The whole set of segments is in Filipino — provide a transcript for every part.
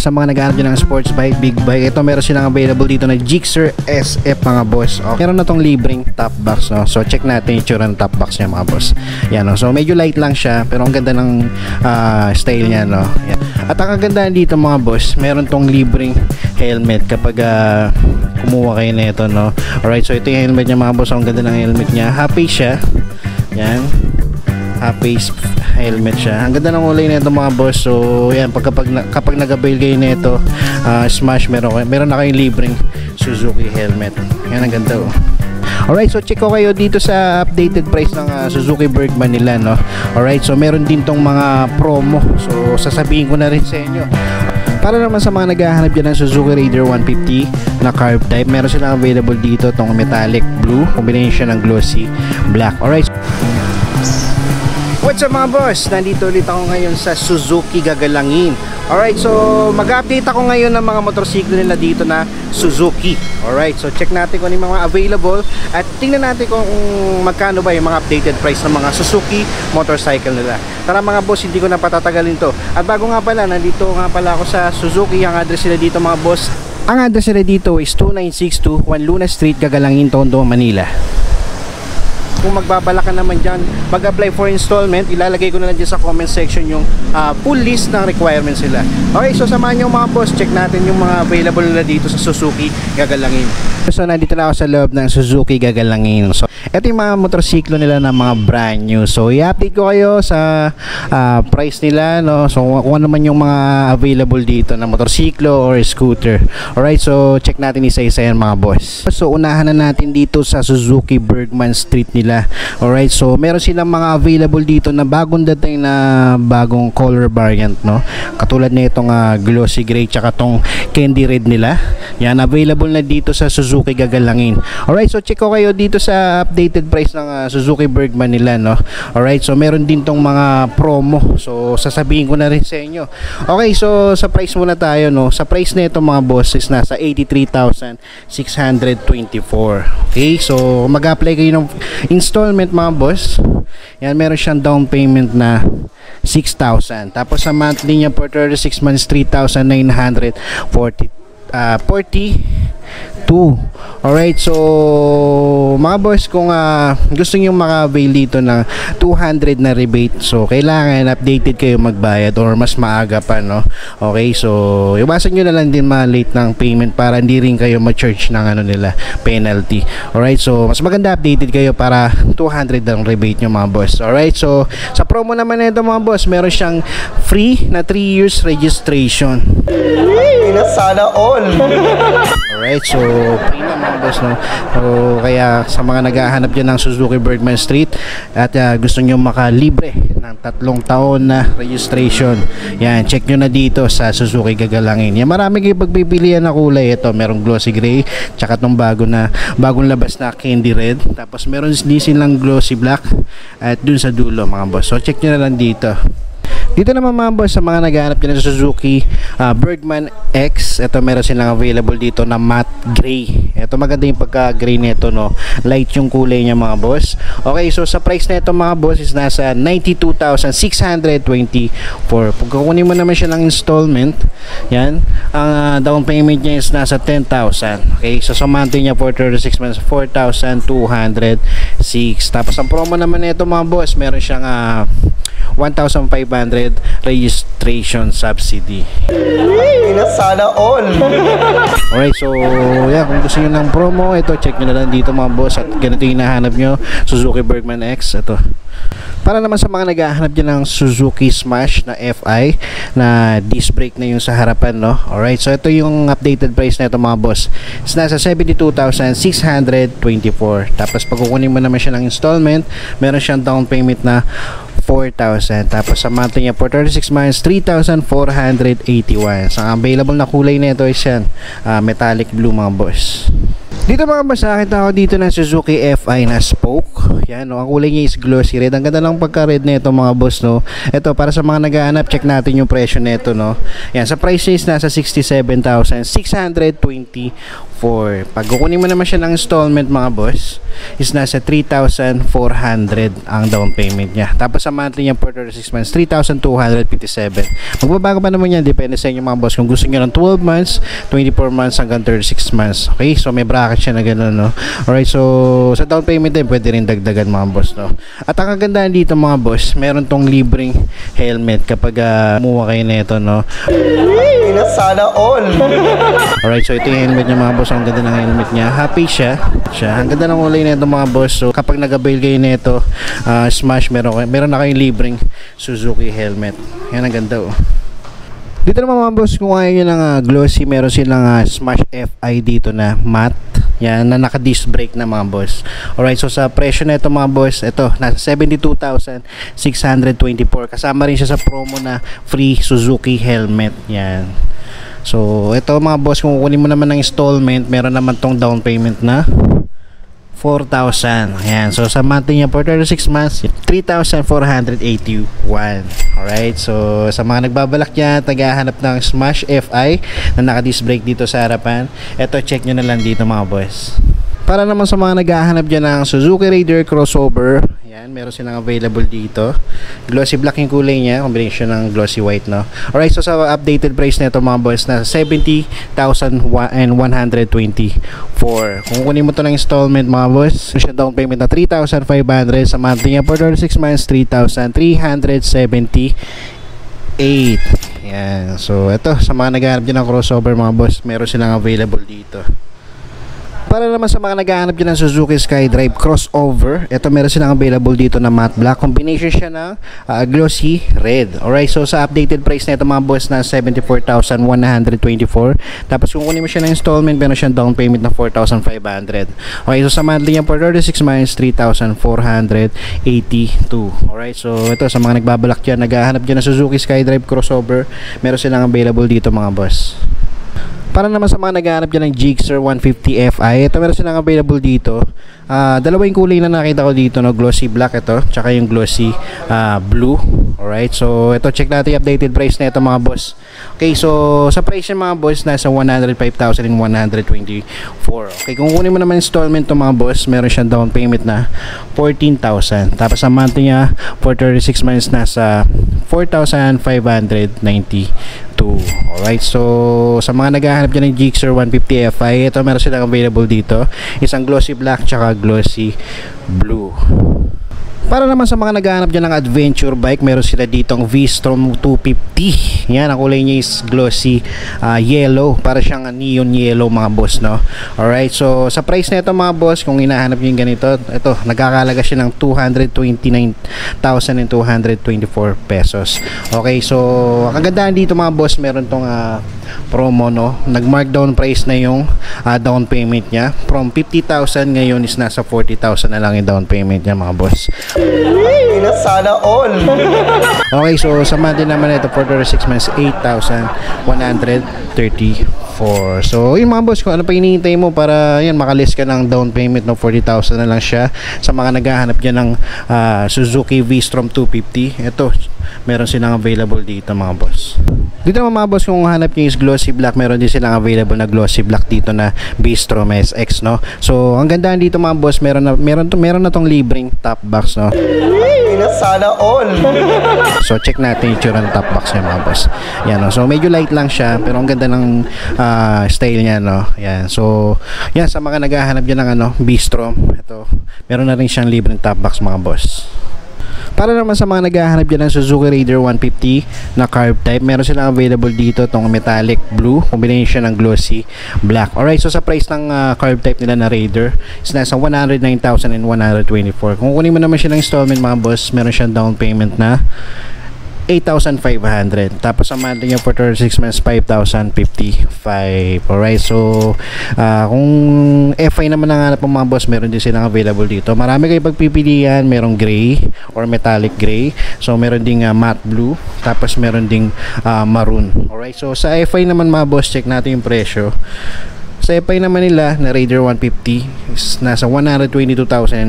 sa mga naghahanap dyan ng sports bike, big bike, ito meron silang available dito na Gixxer SF mga boss. Okay. Meron na tong libreng top box, no? So check natin yung itsura ng top box niya mga boss. Yan, no? So medyo light lang siya pero ang ganda ng style niya, no? Yan. At ang kagandahan dito mga boss, meron tong libreng helmet kapag kumuha kayo na ito, no? Alright, so ito yung helmet niya mga boss. Ang ganda ng helmet niya. Happy siya. Yan. Happy helmet siya. Ang ganda ng kulay nito mga boss. So yan, kapag nag-avail kayo nito, Smash, meron na kayong libreng Suzuki helmet. Yan, ang ganda, oh. Alright, so check ko kayo dito sa updated price ng Suzuki Bergman nila, no? Alright, so meron din tong mga promo. So sasabihin ko na rin sa inyo. Para naman sa mga naghahanap dyan ng Suzuki Raider 150 na carb type, meron silang available dito tong metallic blue, combination ng glossy black. Alright. What's up mga boss? Nandito ulit ako ngayon sa Suzuki Gagalangin. Alright, so mag-update ako ngayon ng mga motorsiklo nila dito na Suzuki. Alright, so check natin kung ano yung mga available at tingnan natin kung magkano ba yung mga updated price ng mga Suzuki motorcycle nila. Tara mga boss, hindi ko na patatagalin to. At bago nga pala, nandito nga pala ako sa Suzuki. Ang address nila dito mga boss, ang address nila dito is 2962 Juan Luna Street, Gagalangin, Tondo, Manila. Kung magbabala ka naman dyan mag-apply for installment, ilalagay ko na lang dyan sa comment section yung full list ng requirements nila. Okay, so samahan nyo mga boss, check natin yung mga available nila dito sa Suzuki Gagalangin. So nandito na ako sa loob ng Suzuki Gagalangin. So ito yung mga motorsiklo nila na mga brand new. So i-update ko kayo sa price nila, no? So kung ano man yung mga available dito na motorsiklo or scooter. Alright, so check natin isa-isa yan mga boss. So unahan na natin dito sa Suzuki Bergman Street nila. Alright, so meron silang mga available dito na bagong dating na bagong color variant, no? Katulad na itong glossy gray tsaka tong candy red nila. Yan, available na dito sa Suzuki Gagalangin. Alright, so check ko kayo dito sa updated price ng Suzuki Bergman nila, no? Alright, so meron din tong mga promo. So sasabihin ko na rin sa inyo. Okay, so sa price muna tayo, no? Sa price na ito mga boss is nasa 83,624. Okay, so mag-apply kayo ng installment mga boss. Yan, meron siyang down payment na 6,000. Tapos sa monthly niya for 36 months 3,942. Alright, so mga boss, kung gusto nyo maka-avail dito ng 200 na rebate, so kailangan updated kayo magbayad or mas maaga pa, no? Okay, so iwasan nyo na lang din ma-late ng payment para hindi rin kayo ma-charge ng ano nila, penalty. Alright, so mas maganda updated kayo para 200 ang rebate nyo mga boss. Alright, so sa promo naman nito mga boss, meron siyang free na 3 years registration. Sana all. Alright, so free na mga boss, no? So kaya sa mga naghahanap dyan ng Suzuki Bergman Street at gusto nyo makalibre ng 3 taon na registration, yan, check nyo na dito sa Suzuki Gagalangin. Yan, marami kayo pagpipilian na kulay. Ito, merong glossy gray tsaka tong bagong labas na candy red. Tapos meron din silang glossy black at dun sa dulo mga boss. So check nyo na lang dito. Dito naman mga boss, sa mga naghahanap dyan sa Suzuki Bergman X, ito meron silang available dito na matte gray. Ito maganda yung pagka-gray nito, no? Light yung kulay niya mga boss. Okay, so sa price na ito mga boss is nasa 92,624. Pag kukunin mo naman siya ng installment, yan, ang down payment niya is nasa 10,000. Okay, so sa monthly niya for 36 months 4,206. Tapos ang promo naman nito mga boss, meron siyang 1,500 registration subsidy. Sana all. Alright, so yeah, kung gusto nyo ng promo, ito, check nyo na lang dito mga boss. At ganito yung hinahanap nyo, Suzuki Bergman X. Ito, para naman sa mga naghahanap dyan ng Suzuki Smash na FI na disc brake na yung sa harapan, no? Alright, so ito yung updated price na ito mga boss. It's nasa 72,624. Tapos pag kukunin mo naman siya ng installment, meron siyang down payment na 4,000. Tapos sa monthly niya for 36 months 3,481. So ang available na kulay na ito is yan, metallic blue mga boss. Dito mga boss, nakita ako dito ng Suzuki FI na spoke. Yan, no? Ang kulay niya is glossy red. Ang ganda lang pagka-red na ito mga boss, no? Ito, para sa mga naghahanap, check natin yung presyo nito, no? Yan, sa price is nasa 67,624. Pag kukunin mo naman siya ng installment mga boss, is nasa 3,400 ang down payment niya. Tapos sa monthly niya for 36 months, 3,257. Magbabago pa naman yan, depende sa inyo mga boss. Kung gusto niyo ng 12 months, 24 months hanggang 36 months. Okay, so may bracket siya na gano'n, no? Alright, so sa down payment din, pwede rin dagdagan mga boss, no? At ang kagandahan dito mga boss, meron tong libreng helmet kapag kumuha kayo nito, no? Ina sana all. Alright, so ito yung helmet niya mga boss. Ang ganda ng helmet niya. Happy siya. Ang ganda ng kulay nito mga boss. So kapag nag-avail kayo nito, Smash, meron na kayong libreng Suzuki helmet. Yan ang ganda, oh. Dito naman mga boss, kung ayaw nyo ng glossy, meron silang Smash FI dito na matte. Yan, na naka-disc brake na mga boss. Alright, so sa presyo na ito mga boss, ito, nasa 72,624. Kasama rin siya sa promo na free Suzuki helmet. Yan. So, ito mga boss, kung kukunin mo naman ng installment, meron naman tong down payment na 4,000. Ayan. So, sa monthly niya for 36 months, 3,481. Alright. So, sa mga nagbabalak niya, naghahanap ng Smash FI na naka-disc brake dito sa harapan, ito, check nyo na lang dito mga boss. Para naman sa mga naghahanap dyan ng Suzuki Raider crossover, yan, meron silang available dito. Glossy black yung kulay niya, combination ng glossy white, no? Alright, so sa updated price nito mga boys, na 70,124. Kung kunin mo to ng installment mga boys, siya down payment na 3,500, sa monthly niya for 36 months, 3,378. Yan. So, ito, sa mga naghahanap dyan ng crossover mga boss, meron silang available dito. Para naman sa mga naghahanap dyan ng Suzuki SkyDrive crossover, ito meron silang available dito na matte black. Combination siya ng glossy red. Alright, so sa updated price na ito mga boss na 74,124. Tapos kung kunin mo siya ng installment, meron siyang down payment na 4,500. Okay, so sa monthly niya for 36 months, 3,482. Alright, so ito sa mga nagbabalak dyan, naghahanap dyan ng Suzuki SkyDrive crossover, meron silang available dito mga boss. Para naman sa mga naghahanap dyan ng Gixxer 150 Fi, ito meron silang available dito. Dalawa yung kulay na nakita ko dito, no? Glossy black ito, tsaka yung glossy blue. Alright, so ito, check natin yung updated price na ito mga boss. Okay, so sa price ng mga boss, nasa 105,124. Okay, kung kunin mo naman installment to mga boss, meron siyang down payment na 14,000. Tapos sa monthly niya for 36 months, nasa 4,592. Alright, so sa mga naghahanap dyan ng Gixxer 150 Fi, ito meron silang available dito, isang glossy black tsaka glossy blue. Para naman sa mga naghahanap dyan ng adventure bike, meron sila ditong V-Strom 250. Yan, ang kulay niya is glossy yellow, para siyang neon yellow mga boss, no? Alright, so sa price na ito mga boss, kung hinahanap nyo yung ganito, ito, nagkakalaga siya ng 229,224 pesos. Okay, so ang kagandahan dito mga boss, meron tong promo, no? Nag-markdown price na yung down payment niya. From 50,000 ngayon is nasa 40,000 na lang yung down payment niya mga boss. Ina sana all. Okay, so sa monthly naman ito for 36 months, 8,134. So yun mga boss, kung ano pa hinihintay mo para yan makalis ka ng down payment ng 40,000 na lang siya. Sa mga naghahanap dyan ng Suzuki V-Strom 250, ito meron silang available dito mga boss. Dito naman mga boss, kung hanap nyo is glossy black, meron din silang available na glossy black dito na V-Strom SX, no? So ang gandahan dito mga boss, meron na tong libreng top box, no? Ina sana all. So check natin yung tsura ng top box niya mga boss. Yan, no? So medyo light lang siya, pero ang ganda ng style niya, no? Yan. So yan, sa mga naghahanap dyan ng V-Strom, ito meron na rin siyang libreng top box mga boss. Para naman sa mga naghahanap dyan ng Suzuki Raider 150 na carb type, meron silang available dito itong metallic blue, combination ng glossy black. Alright, so sa price ng carb type nila na Raider is nasa 109,124. Kung kunin mo naman siya ng installment mga boss, meron siyang down payment na 8,500. Tapos sa monthly niya for 36 months, 5,055. Alright, so kung FI naman ang hanap ng mga boss, meron din silang available dito. Marami kayo pagpipilian, merong gray or metallic gray. So meron ding matte blue, tapos meron ding maroon. Alright, so sa FI naman mga boss, check natin yung presyo. Sa FI naman nila na Raider 150 is nasa 122,124.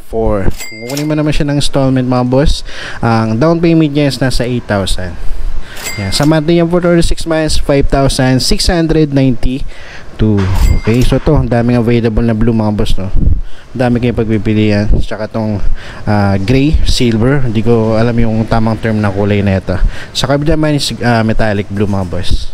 Kung kunin mo naman siya ng installment mga boss, ang down payment niya is nasa 8,000. Yan, sa monthly yan for 36 months, 5,692. Okay, so to, ang daming available na blue mga boss, no. Dami kayong pagpipilian. Tsaka tong gray, silver, hindi ko alam yung tamang term na kulay na ito. Sa kabila naman is metallic blue mga boss.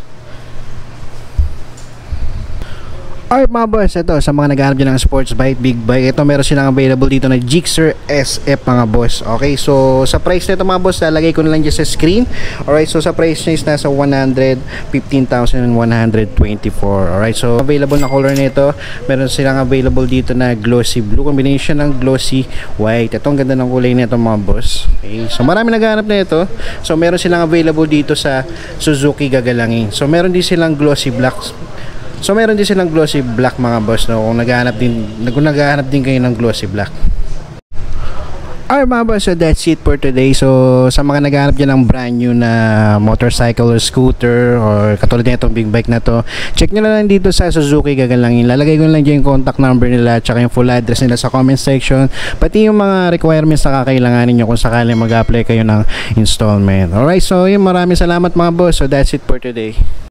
Alright mga boss, ito sa mga naghahanap dyan ng sports bike, big bike, ito meron silang available dito na Gixxer SF mga boss. Okay, so sa price nito mga boss, lalagay ko na lang dyan sa screen. Alright, so sa price niya is nasa 115,124. Alright, so available na color nito, meron silang available dito na glossy blue, combination ng glossy white. Ito ang ganda ng kulay nito mga boss. Okay, so marami naghahanap na ito. So meron silang available dito sa Suzuki gagalangin. So meron din silang glossy black. So meron din silang glossy black mga boss, no, kung naghahanap din kayo ng glossy black. Alright mga boss, so that's it for today. So sa mga naghahanap dyan ng brand new na motorcycle or scooter or katulad na itong big bike na to, check nyo na lang dito sa Suzuki gagalangin. Lalagay ko na lang dyan yung contact number nila tsaka yung full address nila sa comment section, pati yung mga requirements na kakailanganin nyo kung sakaling mag-apply kayo ng installment. Alright, so yun, maraming salamat mga boss. So that's it for today.